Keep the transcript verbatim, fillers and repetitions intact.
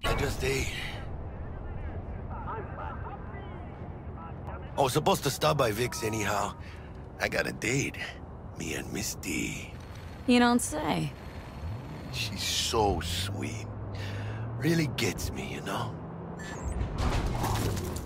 I just ate. I was supposed to stop by Vic's anyhow. I got a date. Me and Miss D. You don't say. She's so sweet. Really gets me, you know?